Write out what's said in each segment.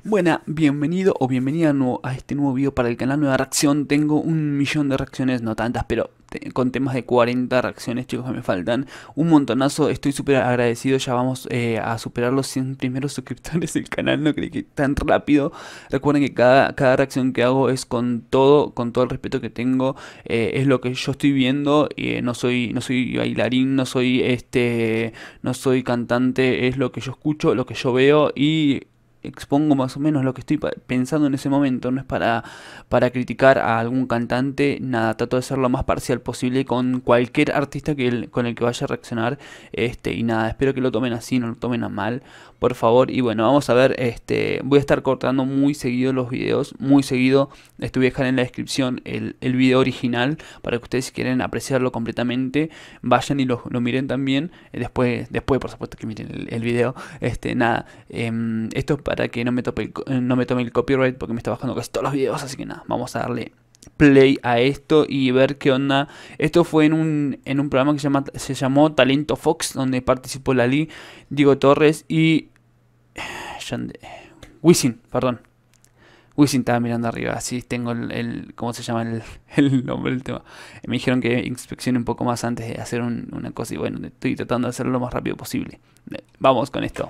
Buena, bienvenido o bienvenida a este nuevo video para el canal Nueva Reacción. Tengo 1 millón de reacciones, no tantas, pero con temas de 40 reacciones, chicos, que me faltan un montonazo. Estoy súper agradecido, ya vamos a superar los 100 primeros suscriptores del canal, no creí que tan rápido. Recuerden que cada reacción que hago es con todo el respeto que tengo, es lo que yo estoy viendo. No soy bailarín, no soy cantante, es lo que yo escucho, lo que yo veo y expongo más o menos lo que estoy pensando en ese momento. No es para criticar a algún cantante, nada, trato de ser lo más parcial posible con cualquier artista con el que vaya a reaccionar. Y nada, espero que lo tomen así, no lo tomen a mal, por favor. Y bueno, vamos a ver, voy a estar cortando muy seguido los videos, muy seguido. Voy a dejar en la descripción el video original para que ustedes, si quieren apreciarlo completamente, vayan y lo miren también. Después por supuesto que miren el video. Nada, esto es para que no me tome el copyright, porque me está bajando casi todos los videos. Así que nada, vamos a darle play a esto y ver qué onda. Esto fue en un programa que se llamó Talento Fox, donde participó Lali, Diego Torres y Wisin, perdón. Wisin estaba mirando arriba, así tengo ¿cómo se llama el nombre del tema? Me dijeron que inspeccione un poco más antes de hacer una cosa, y bueno, estoy tratando de hacerlo lo más rápido posible. Vamos con esto.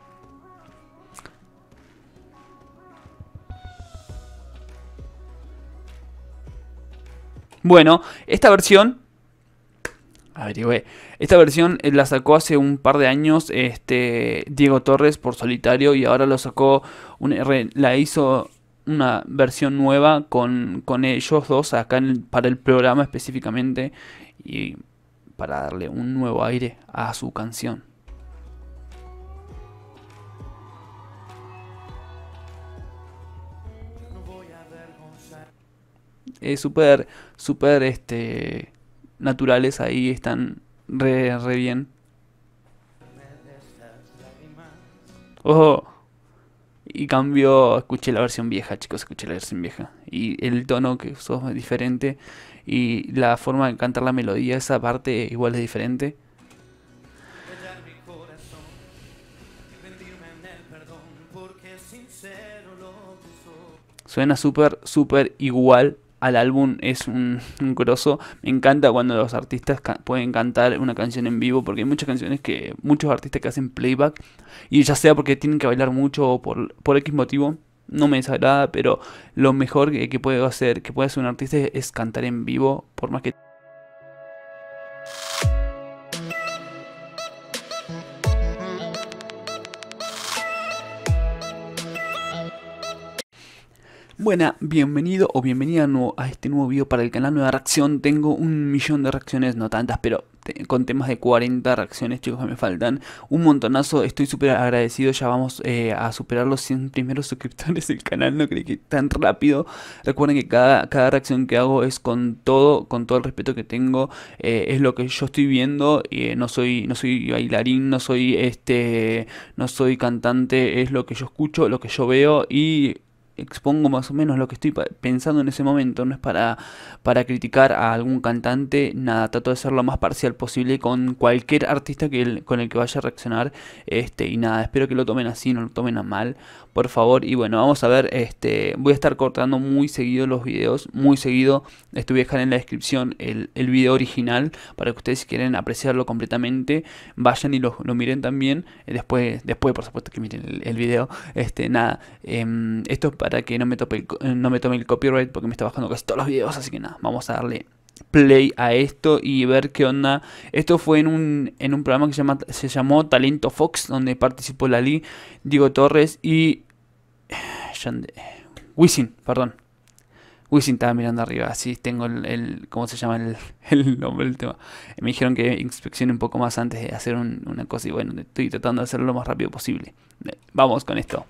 Bueno, esta versión, averigüé, esta versión la sacó hace un par de años Diego Torres por solitario, y ahora lo sacó, la hizo una versión nueva con ellos dos acá para el programa específicamente, y para darle un nuevo aire a su canción. Súper naturales ahí, están re bien. Ojo. Y cambio, escuché la versión vieja, chicos, escuché la versión vieja. Y el tono que usó es diferente. Y la forma de cantar la melodía, esa parte igual es diferente. Suena súper igual al álbum, es un grosso. Me encanta cuando los artistas pueden cantar una canción en vivo, porque hay muchas canciones muchos artistas que hacen playback, y ya sea porque tienen que bailar mucho o por X motivo, no me desagrada, pero lo mejor que puede hacer un artista es cantar en vivo, por más que... Buena, bienvenido o bienvenida a este nuevo video para el canal Nueva Reacción. Tengo 1 millón de reacciones, no tantas, pero con temas de 40 reacciones, chicos, que me faltan un montonazo. Estoy súper agradecido, ya vamos a superar los 100 primeros suscriptores del canal, no creí que tan rápido. Recuerden que cada reacción que hago es con todo el respeto que tengo, es lo que yo estoy viendo. No soy bailarín, no soy cantante, es lo que yo escucho, lo que yo veo y expongo más o menos lo que estoy pensando en ese momento. No es para criticar a algún cantante, nada, trato de ser lo más parcial posible con cualquier artista con el que vaya a reaccionar. Y nada, espero que lo tomen así, no lo tomen a mal, por favor. Y bueno, vamos a ver, voy a estar cortando muy seguido los videos, muy seguido. Voy a dejar en la descripción el video original para que ustedes, si quieren apreciarlo completamente, vayan y lo miren también. Después por supuesto que miren el video. Nada, esto es para que no me tome el copyright, porque me está bajando casi todos los videos. Así que nada, vamos a darle play a esto y ver qué onda. Esto fue en un programa que se llamó Talento Fox, donde participó Lali, Diego Torres y Wisin, perdón. Wisin estaba mirando arriba, así tengo ¿cómo se llama el nombre del tema? Me dijeron que inspeccione un poco más antes de hacer una cosa, y bueno, estoy tratando de hacerlo lo más rápido posible. Vamos con esto.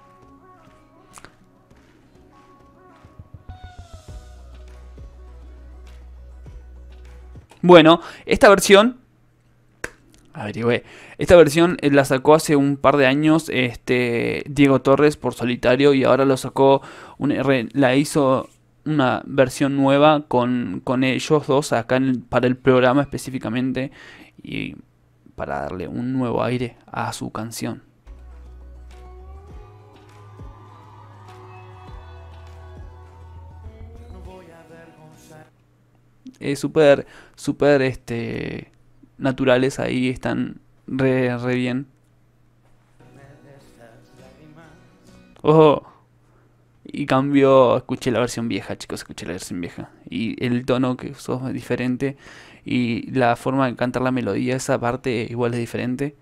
Bueno, esta versión, averigüé, esta versión la sacó hace un par de años Diego Torres por solitario, y ahora lo sacó, la hizo una versión nueva con ellos dos acá para el programa específicamente, y para darle un nuevo aire a su canción. Súper, súper, naturales ahí, están re bien. Ojo, y cambio, escuché la versión vieja, chicos, escuché la versión vieja. Y el tono que usó es diferente. Y la forma de cantar la melodía, esa parte igual es diferente.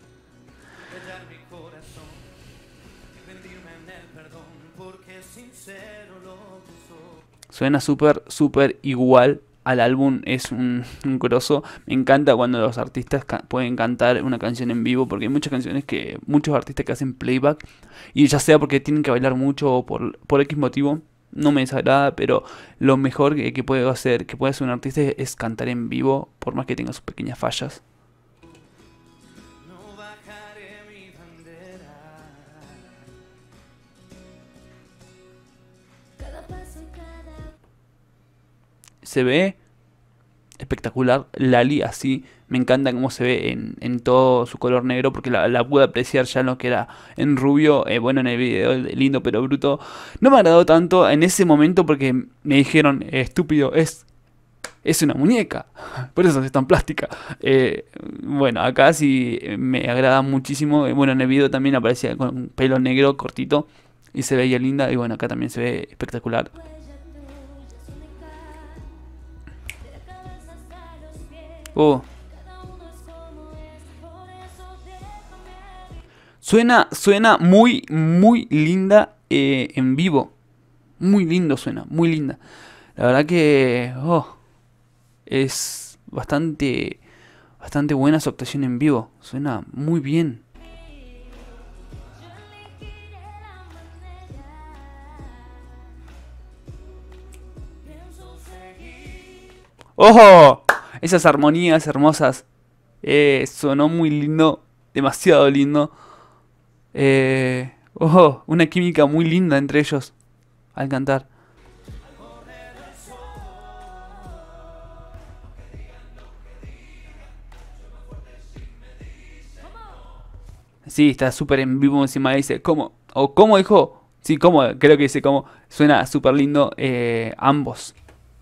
Suena súper, súper igual al álbum, es un grosso. Me encanta cuando los artistas pueden cantar una canción en vivo, porque hay muchas canciones que, muchos artistas que hacen playback, y ya sea porque tienen que bailar mucho o por X motivo, no me desagrada, pero lo mejor que puede hacer un artista es cantar en vivo, por más que tenga sus pequeñas fallas. Se ve espectacular Lali así. Me encanta cómo se ve en todo su color negro, porque la pude apreciar ya en lo que era en rubio. Bueno, en el video, lindo pero bruto. No me agradó tanto en ese momento porque me dijeron, estúpido, es una muñeca. Por eso es tan plástica. Bueno, acá sí me agrada muchísimo. Bueno, en el video también aparecía con un pelo negro cortito y se veía linda. Y bueno, acá también se ve espectacular. Oh. Suena muy, muy linda en vivo. Muy lindo suena, muy linda. La verdad que es bastante buena su actuación en vivo. Suena muy bien. ¡Ojo! Esas armonías hermosas. Sonó muy lindo, demasiado lindo. Una química muy linda entre ellos al cantar. Sí, está súper en vivo encima dice, ¿cómo? ¿O cómo dijo? Sí, ¿cómo? Creo que dice cómo. Suena súper lindo ambos.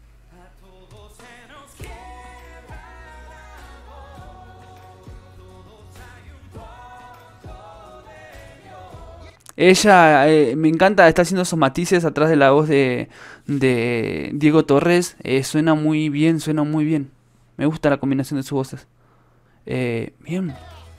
Ella me encanta, está haciendo esos matices atrás de la voz de Diego Torres. Suena muy bien, suena muy bien. Me gusta la combinación de sus voces. Bien.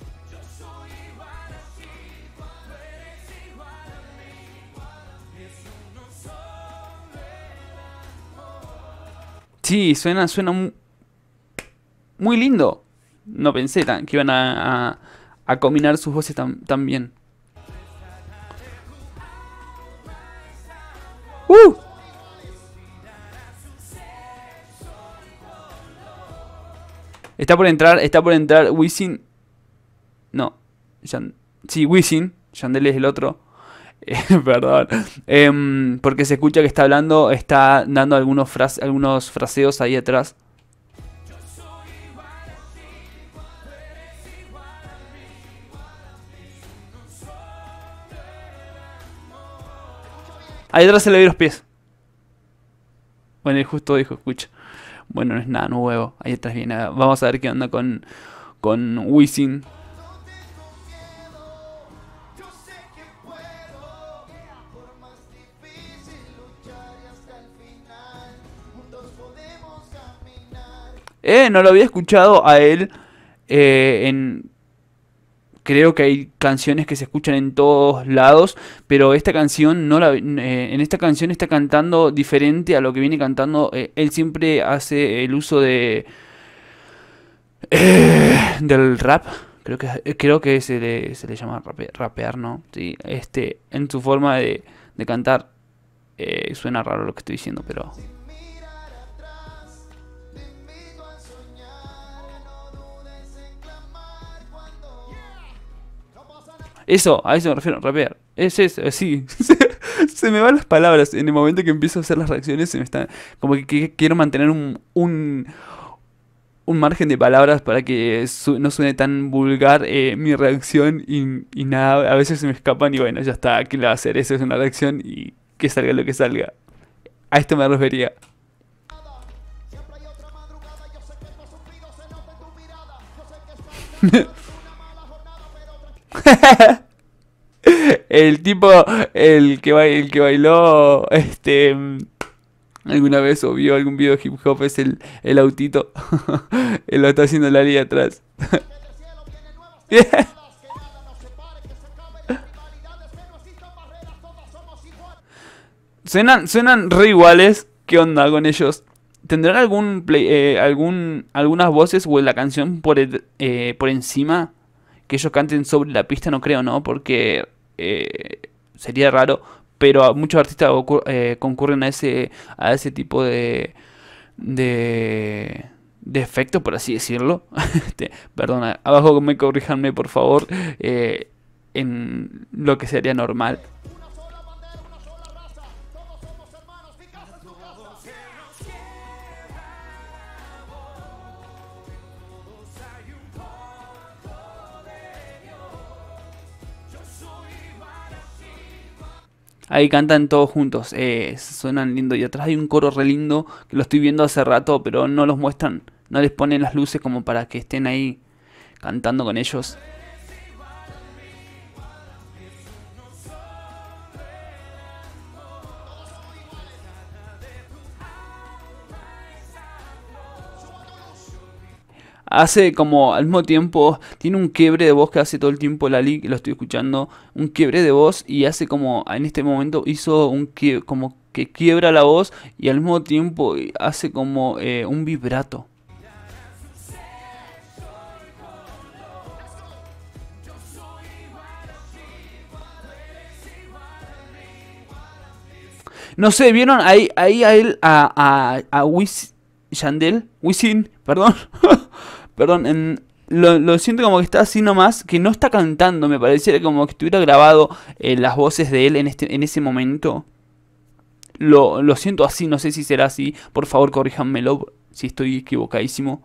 Sí, suena muy lindo. No pensé que iban a combinar sus voces tan bien. ¡Uh! Está por entrar Wisin. No, sí, Wisin. Yandel es el otro. Perdón. Porque se escucha que está hablando, está dando algunos fraseos ahí atrás. Ahí atrás se le ve los pies. Bueno, él justo dijo, escucha. Bueno, no es nada nuevo. Ahí atrás viene. Vamos a ver qué onda con Wisin. No lo había escuchado a él creo que hay canciones que se escuchan en todos lados, pero esta canción no en esta canción está cantando diferente a lo que viene cantando. Él siempre hace el uso del rap. Creo que se le llama rapear, ¿no? Sí, en su forma de cantar. Suena raro lo que estoy diciendo, pero eso, a eso me refiero, rapear. Es eso, sí. Se me van las palabras. En el momento que empiezo a hacer las reacciones, se me está. Como que quiero mantener un margen de palabras para que no suene tan vulgar mi reacción y nada. A veces se me escapan y bueno, ya está. ¿Qué le va a hacer? Eso es una reacción y que salga lo que salga. A esto me refería. El tipo, el que bailó, alguna vez o vio algún video de hip hop es el autito. Él lo está haciendo Lali atrás. Suenan re iguales. ¿Qué onda con ellos? ¿Tendrán algunas voces o la canción por encima que ellos canten sobre la pista? No creo, ¿no? Porque sería raro. Pero muchos artistas concurren a ese tipo de efecto, por así decirlo. Perdona, abajo me corrijanme, por favor, en lo que sería normal. Ahí cantan todos juntos, suenan lindo. Y atrás hay un coro re lindo que lo estoy viendo hace rato, pero no los muestran, no les ponen las luces como para que estén ahí cantando con ellos. Hace como al mismo tiempo, tiene un quiebre de voz que hace todo el tiempo Lali, que lo estoy escuchando, un quiebre de voz y hace como, en este momento hizo como que quiebra la voz y al mismo tiempo hace como un vibrato. No sé, ¿vieron ahí a él, a Wisin, perdón? Perdón, lo siento como que está así nomás, que no está cantando, me pareciera como que estuviera grabado las voces de él en ese momento. Lo siento así, no sé si será así, por favor corríjanmelo si estoy equivocadísimo.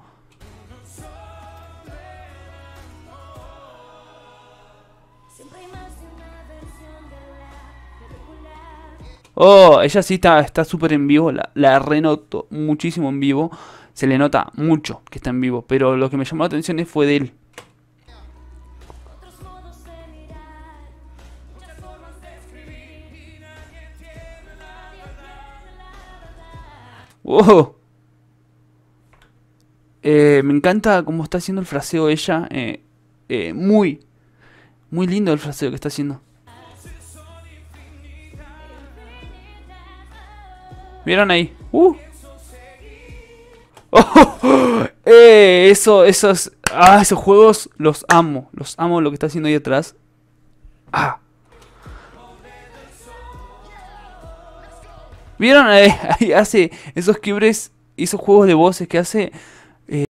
Oh, ella sí está súper en vivo, la renoto muchísimo en vivo. Se le nota mucho que está en vivo, pero lo que me llamó la atención fue de él. Wow. Me encanta cómo está haciendo el fraseo ella. Muy, muy lindo el fraseo que está haciendo. ¿Vieron ahí? Oh, esos juegos los amo. Los amo lo que está haciendo ahí atrás. Ah. ¿Vieron? Ahí hace esos quiebres, esos juegos de voces que hace.